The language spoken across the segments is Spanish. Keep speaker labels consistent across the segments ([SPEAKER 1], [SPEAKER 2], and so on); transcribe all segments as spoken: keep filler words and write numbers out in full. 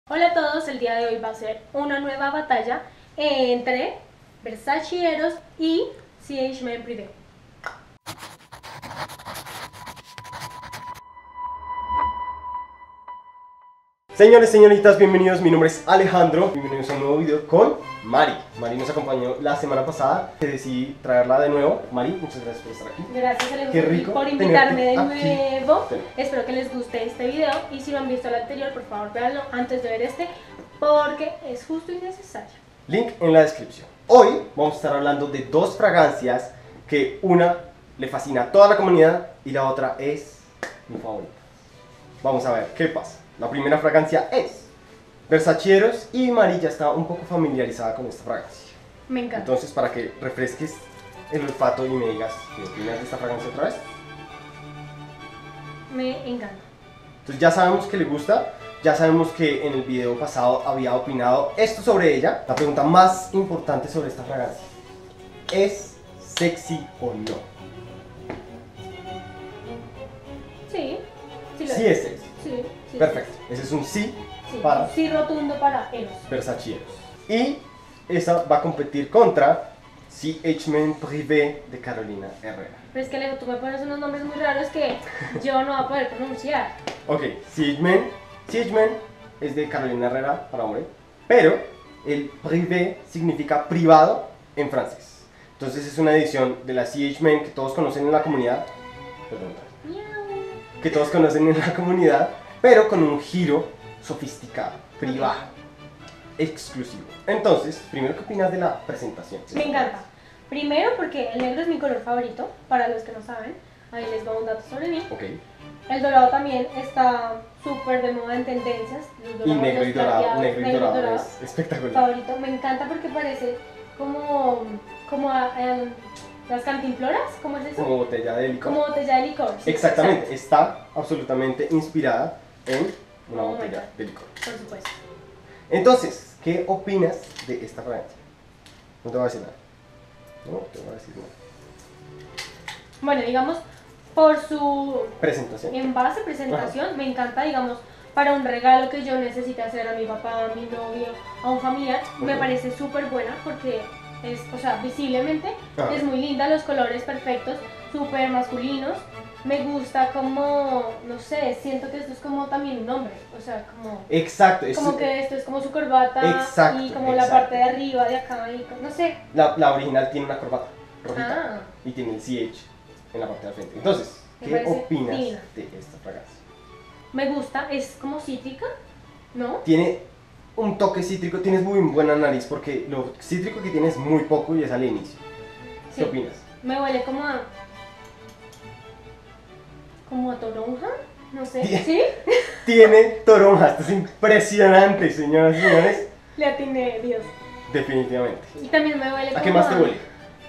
[SPEAKER 1] Hola a todos, el día de hoy va a ser una nueva batalla entre Versace Eros y C H Men Privé.
[SPEAKER 2] Señores, señoritas, bienvenidos, mi nombre es Alejandro, bienvenidos a un nuevo video con Mari. Mari nos acompañó la semana pasada, que decidí traerla de nuevo. Mari, muchas gracias por estar aquí.
[SPEAKER 1] Gracias Alejandro
[SPEAKER 2] Qué rico
[SPEAKER 1] por invitarme de
[SPEAKER 2] tenerte
[SPEAKER 1] nuevo.
[SPEAKER 2] aquí.
[SPEAKER 1] Espero que les guste este video y si no han visto el anterior, por favor véanlo antes de ver este porque es justo y necesario.
[SPEAKER 2] Link en la descripción. Hoy vamos a estar hablando de dos fragancias que una le fascina a toda la comunidad y la otra es mi favorita. Vamos a ver qué pasa. La primera fragancia es Versace Eros y Mari ya está un poco familiarizada con esta fragancia.
[SPEAKER 1] Me encanta.
[SPEAKER 2] Entonces, para que refresques el olfato y me digas qué opinas de esta fragancia otra vez.
[SPEAKER 1] Me encanta.
[SPEAKER 2] Entonces ya sabemos que le gusta, ya sabemos que en el video pasado había opinado esto sobre ella. La pregunta más importante sobre esta fragancia: ¿es sexy o no?
[SPEAKER 1] Sí, sí lo
[SPEAKER 2] Sí es sexy.
[SPEAKER 1] Sí, sí,
[SPEAKER 2] Perfecto, ese es un sí,
[SPEAKER 1] sí.
[SPEAKER 2] para
[SPEAKER 1] Un sí rotundo para Eros.
[SPEAKER 2] Versace Eros. Y esa va a competir contra C H Men Privé de Carolina Herrera.
[SPEAKER 1] Pero es que Alejo, tú me pones unos nombres muy raros que yo no voy a poder pronunciar.
[SPEAKER 2] Ok, C H Men, C H Men es de Carolina Herrera para hombre, pero el privé significa privado en francés. Entonces es una edición de la C H Men que todos conocen en la comunidad, perdón,
[SPEAKER 1] Miau.
[SPEAKER 2] que todos conocen en la comunidad, pero con un giro sofisticado, privado, exclusivo. Entonces, primero, ¿qué opinas de la presentación?
[SPEAKER 1] Me encanta. Primero porque el negro es mi color favorito, para los que no saben. Ahí les doy un dato sobre mí.
[SPEAKER 2] Ok.
[SPEAKER 1] El dorado también está súper de moda en tendencias. Los
[SPEAKER 2] Y
[SPEAKER 1] dorados,
[SPEAKER 2] negro y
[SPEAKER 1] los
[SPEAKER 2] dorado,
[SPEAKER 1] plateados,
[SPEAKER 2] negro y
[SPEAKER 1] negro y
[SPEAKER 2] dorado,
[SPEAKER 1] dorado.
[SPEAKER 2] es espectacular.
[SPEAKER 1] Favorito. Me encanta porque parece como, como a, em, las cantimploras, ¿cómo es eso?
[SPEAKER 2] Como botella de licor.
[SPEAKER 1] Como botella de licor. Sí,
[SPEAKER 2] Exactamente, está absolutamente inspirada en una
[SPEAKER 1] Oh my
[SPEAKER 2] botella
[SPEAKER 1] God.
[SPEAKER 2] de licor.
[SPEAKER 1] exacto, por supuesto.
[SPEAKER 2] Entonces, ¿qué opinas de esta fragancia? No te voy a decir nada. No te voy a decir nada.
[SPEAKER 1] Bueno, digamos, por su
[SPEAKER 2] Presentación.
[SPEAKER 1] envase, presentación, me encanta, digamos, para un regalo que yo necesite hacer a mi papá, a mi novio, a un familiar, me
[SPEAKER 2] Ok.
[SPEAKER 1] parece súper buena porque es, o sea, visiblemente
[SPEAKER 2] Ajá.
[SPEAKER 1] es muy linda, los colores perfectos, súper masculinos. Me gusta como, no sé, siento que esto es como también un hombre, o sea, como,
[SPEAKER 2] Exacto. Es,
[SPEAKER 1] como que esto es como su corbata
[SPEAKER 2] Exacto,
[SPEAKER 1] y como
[SPEAKER 2] exacto.
[SPEAKER 1] la parte de arriba, de acá, y no sé.
[SPEAKER 2] la, la original tiene una corbata rojita
[SPEAKER 1] Ah.
[SPEAKER 2] y tiene el C H en la parte de al frente. Entonces,
[SPEAKER 1] Me
[SPEAKER 2] ¿qué
[SPEAKER 1] parece
[SPEAKER 2] opinas
[SPEAKER 1] divina.
[SPEAKER 2] de esta fragancia?
[SPEAKER 1] Me gusta, es como cítrica, ¿no?
[SPEAKER 2] Tiene un toque cítrico, tienes muy buena nariz porque lo cítrico que tiene es muy poco y es al inicio. ¿Qué
[SPEAKER 1] Sí.
[SPEAKER 2] opinas?
[SPEAKER 1] Me huele como a... como a toronja, no sé,
[SPEAKER 2] Bien.
[SPEAKER 1] ¿sí?
[SPEAKER 2] Tiene toronja, esto es impresionante, señoras y señores.
[SPEAKER 1] Le atiné, Dios.
[SPEAKER 2] Definitivamente.
[SPEAKER 1] Y también me huele como
[SPEAKER 2] ¿A qué más te huele?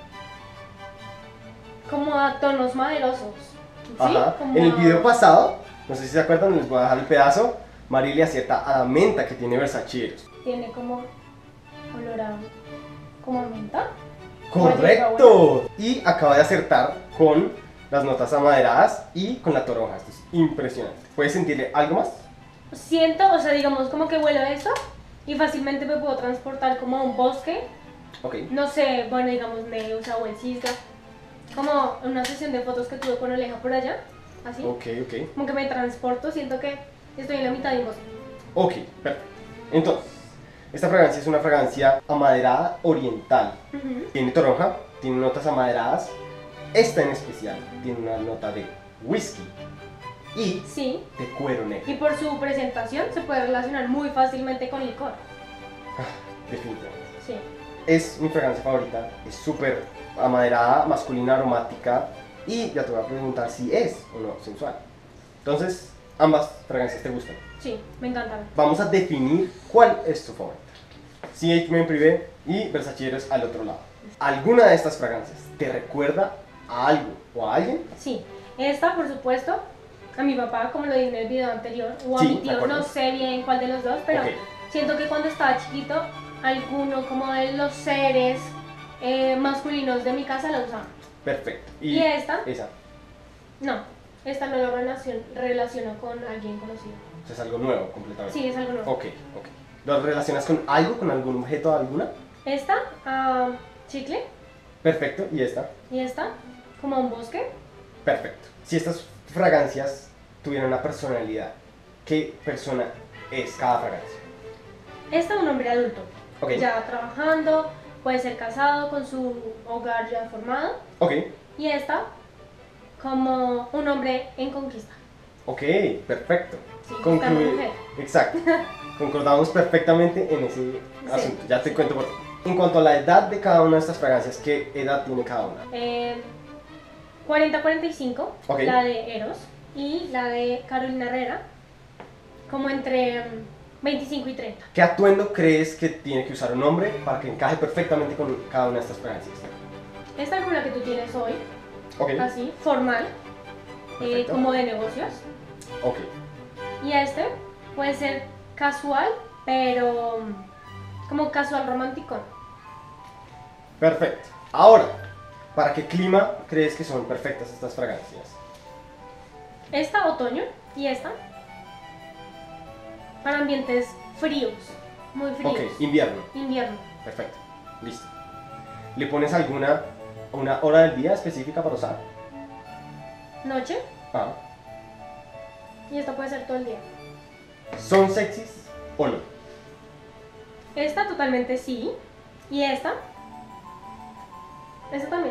[SPEAKER 1] como a tonos maderosos, ¿sí?
[SPEAKER 2] Ajá.
[SPEAKER 1] Como
[SPEAKER 2] En el
[SPEAKER 1] a-
[SPEAKER 2] video pasado, no sé si se acuerdan, les voy a dejar el pedazo. Mari le acierta a la menta que tiene Versace Eros.
[SPEAKER 1] Tiene como olor a... como a menta.
[SPEAKER 2] ¡Correcto! Y acaba de acertar con las notas amaderadas y con la toronja. Esto es impresionante. ¿Puedes sentirle algo más?
[SPEAKER 1] Siento, o sea, digamos como que huelo a eso y fácilmente me puedo transportar como a un bosque,
[SPEAKER 2] Ok.
[SPEAKER 1] no sé, bueno, digamos Neusa o el Cisga, como una sesión de fotos que tuve con Aleja por allá, así.
[SPEAKER 2] Ok, ok.
[SPEAKER 1] Como que me transporto, siento que estoy en la mitad de un bosque.
[SPEAKER 2] Ok, perfecto. Entonces, esta fragancia es una fragancia amaderada oriental.
[SPEAKER 1] Ujú.
[SPEAKER 2] Tiene toronja, tiene notas amaderadas. Esta en especial tiene una nota de whisky y
[SPEAKER 1] Sí,
[SPEAKER 2] de cuero negro.
[SPEAKER 1] y por su presentación se puede relacionar muy fácilmente con licor.
[SPEAKER 2] Definitivamente.
[SPEAKER 1] Sí.
[SPEAKER 2] Es mi fragancia favorita, es súper amaderada, masculina, aromática y ya te voy a preguntar si es o no sensual. Entonces, ambas fragancias te gustan.
[SPEAKER 1] Sí, me encantan.
[SPEAKER 2] Vamos a definir cuál es tu favorita. C H Men Privé y Versace Eros al otro lado. ¿Alguna de estas fragancias te recuerda a algo o a alguien?
[SPEAKER 1] Sí, esta por supuesto, a mi papá, como lo dije en el video anterior, o a
[SPEAKER 2] Sí,
[SPEAKER 1] mi
[SPEAKER 2] de
[SPEAKER 1] tío,
[SPEAKER 2] acuerdo.
[SPEAKER 1] no sé bien cuál de los dos, pero
[SPEAKER 2] Ok.
[SPEAKER 1] siento que cuando estaba chiquito, alguno como de los seres eh, masculinos de mi casa la usaban.
[SPEAKER 2] Perfecto.
[SPEAKER 1] Y esta,
[SPEAKER 2] Esa.
[SPEAKER 1] no, esta no lo relaciono, relaciono con alguien conocido.
[SPEAKER 2] O sea, es algo nuevo completamente.
[SPEAKER 1] Sí, es algo nuevo.
[SPEAKER 2] Ok, ok. ¿Lo relacionas con algo, con algún objeto alguna?
[SPEAKER 1] Esta, ah, chicle,
[SPEAKER 2] Perfecto. ¿Y esta?
[SPEAKER 1] y esta, como un bosque.
[SPEAKER 2] Perfecto. Si estas fragancias tuvieran una personalidad, ¿qué persona es cada fragancia?
[SPEAKER 1] Esta, un hombre adulto,
[SPEAKER 2] Ok.
[SPEAKER 1] ya trabajando, puede ser casado con su hogar ya formado.
[SPEAKER 2] Ok.
[SPEAKER 1] Y esta, como un hombre en conquista.
[SPEAKER 2] Ok, perfecto.
[SPEAKER 1] Sí,
[SPEAKER 2] Conclu-
[SPEAKER 1] buscando mujer.
[SPEAKER 2] Exacto. Concordamos perfectamente en ese asunto. Ya te cuento por qué. En cuanto a la edad de cada una de estas fragancias, ¿qué edad tiene cada una?
[SPEAKER 1] Eh, cuarenta a cuarenta y cinco,
[SPEAKER 2] Ok.
[SPEAKER 1] la de Eros, y la de Carolina Herrera, como entre mm, veinticinco y treinta.
[SPEAKER 2] ¿Qué atuendo crees que tiene que usar un hombre para que encaje perfectamente con cada una de estas fragancias?
[SPEAKER 1] Esta es como la que tú tienes hoy,
[SPEAKER 2] Ok.
[SPEAKER 1] así, formal, eh,
[SPEAKER 2] Perfecto.
[SPEAKER 1] como de negocios.
[SPEAKER 2] Ok.
[SPEAKER 1] Y este puede ser casual, pero mm, como casual romántico.
[SPEAKER 2] Perfecto. Ahora, ¿para qué clima crees que son perfectas estas fragancias?
[SPEAKER 1] Esta, otoño, y esta, para ambientes fríos, muy fríos.
[SPEAKER 2] Ok, invierno.
[SPEAKER 1] Invierno.
[SPEAKER 2] Perfecto. Listo. ¿Le pones alguna una hora del día específica para usar?
[SPEAKER 1] Noche,
[SPEAKER 2] Ah.
[SPEAKER 1] y esta puede ser todo el día.
[SPEAKER 2] ¿Son sexys o no?
[SPEAKER 1] Esta totalmente sí. Y esta. Esta también.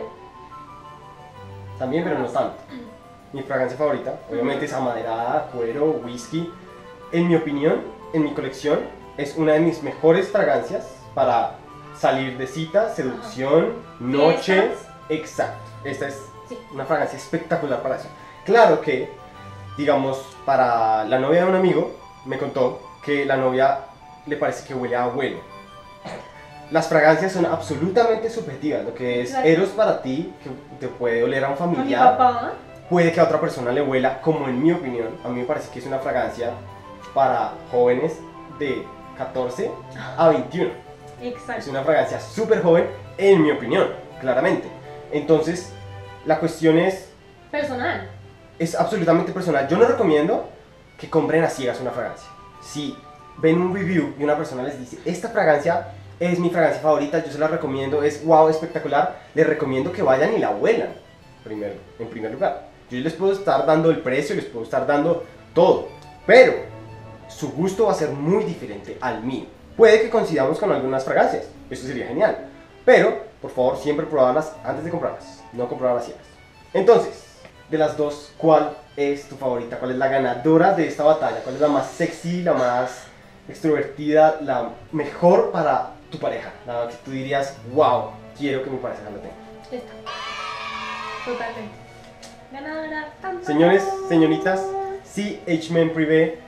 [SPEAKER 2] También, pero no tanto. Mi fragancia favorita, obviamente, es amaderada, cuero, whisky. En mi opinión, en mi colección, es una de mis mejores fragancias para salir de cita, seducción, noche.
[SPEAKER 1] Fiestas.
[SPEAKER 2] Exacto. Esta es
[SPEAKER 1] Sí.
[SPEAKER 2] una fragancia espectacular para eso. Claro que, digamos, para la novia de un amigo, me contó que la novia le parece que huele a abuelo. Las fragancias son absolutamente subjetivas. Lo que es
[SPEAKER 1] Claro.
[SPEAKER 2] Eros para ti, que te puede oler a un
[SPEAKER 1] A mi
[SPEAKER 2] familiar,
[SPEAKER 1] papá.
[SPEAKER 2] puede que a otra persona le huela, como en mi opinión. A mí me parece que es una fragancia para jóvenes de catorce a veintiuno. Es
[SPEAKER 1] Exacto.
[SPEAKER 2] una fragancia súper joven, en mi opinión, claramente. Entonces, la cuestión es,
[SPEAKER 1] Personal.
[SPEAKER 2] es absolutamente personal. Yo no recomiendo que compren a ciegas una fragancia. Si ven un review y una persona les dice, esta fragancia es mi fragancia favorita, yo se la recomiendo, es wow, espectacular, les recomiendo que vayan y la huelan, primero, en primer lugar. Yo les puedo estar dando el precio, les puedo estar dando todo, pero su gusto va a ser muy diferente al mío. Puede que coincidamos con algunas fragancias, eso sería genial, pero por favor siempre probarlas antes de comprarlas, no comprarlas ciegas. Entonces, de las dos, ¿cuál es tu favorita? ¿Cuál es la ganadora de esta batalla? ¿Cuál es la más sexy, la más extrovertida, la mejor para tu pareja? La que tú dirías, wow, quiero que mi pareja la tenga.
[SPEAKER 1] Esta. Totalmente. Ganadora. Tan, tan,
[SPEAKER 2] Señores,
[SPEAKER 1] tan.
[SPEAKER 2] señoritas, C H Men Privé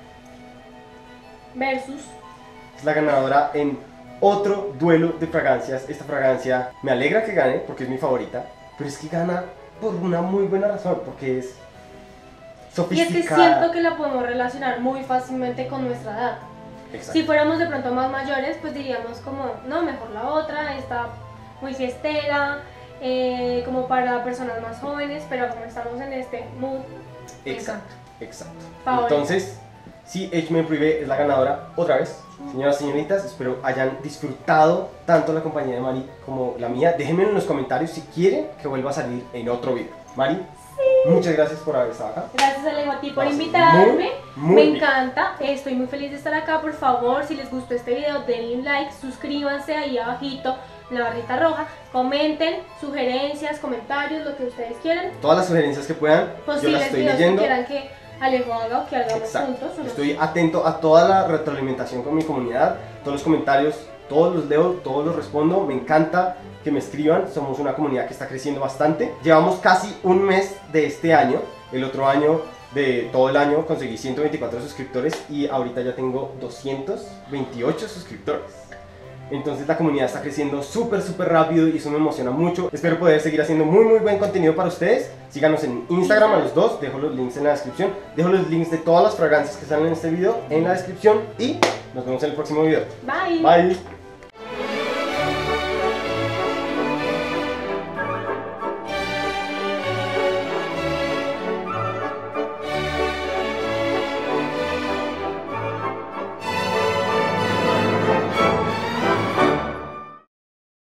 [SPEAKER 1] Versus.
[SPEAKER 2] es la ganadora en otro duelo de fragancias. Esta fragancia me alegra que gane porque es mi favorita, pero es que gana por una muy buena razón, porque es
[SPEAKER 1] Y es que
[SPEAKER 2] sofisticada.
[SPEAKER 1] siento que la podemos relacionar muy fácilmente con nuestra edad.
[SPEAKER 2] Exacto.
[SPEAKER 1] Si fuéramos de pronto más mayores, pues diríamos como, no, mejor la otra, está muy fiestera, eh, como para personas más jóvenes, pero como estamos en este mood, me
[SPEAKER 2] Exacto, exacto.
[SPEAKER 1] Favorita.
[SPEAKER 2] Entonces, C H Men Privé es la ganadora otra vez. Señoras y señoritas, espero hayan disfrutado tanto la compañía de Mari como la mía. Déjenme en los comentarios si quieren que vuelva a salir en otro video. Mari, muchas gracias por haber estado acá.
[SPEAKER 1] Gracias Alejo a ti por
[SPEAKER 2] No, sí,
[SPEAKER 1] invitarme,
[SPEAKER 2] muy, muy
[SPEAKER 1] me
[SPEAKER 2] bien.
[SPEAKER 1] encanta, estoy muy feliz de estar acá. Por favor, si les gustó este video denle un like, suscríbanse ahí abajito en la barrita roja, comenten sugerencias, comentarios, lo que ustedes quieran,
[SPEAKER 2] Todas las sugerencias que puedan, yo las
[SPEAKER 1] posibles
[SPEAKER 2] estoy
[SPEAKER 1] videos
[SPEAKER 2] leyendo.
[SPEAKER 1] que quieran que Alejo haga o que hagamos
[SPEAKER 2] Exacto.
[SPEAKER 1] juntos. unos-
[SPEAKER 2] Estoy atento a toda la retroalimentación con mi comunidad, todos los comentarios, todos los leo, todos los respondo. Me encanta que me escriban, somos una comunidad que está creciendo bastante. Llevamos casi un mes de este año, el otro año de todo el año conseguí ciento veinticuatro suscriptores y ahorita ya tengo doscientos veintiocho suscriptores. Entonces la comunidad está creciendo súper súper rápido y eso me emociona mucho. Espero poder seguir haciendo muy muy buen contenido para ustedes. Síganos en Instagram a los dos, dejo los links en la descripción. Dejo los links de todas las fragancias que salen en este video en la descripción y nos vemos en el próximo video.
[SPEAKER 1] Bye.
[SPEAKER 2] Bye.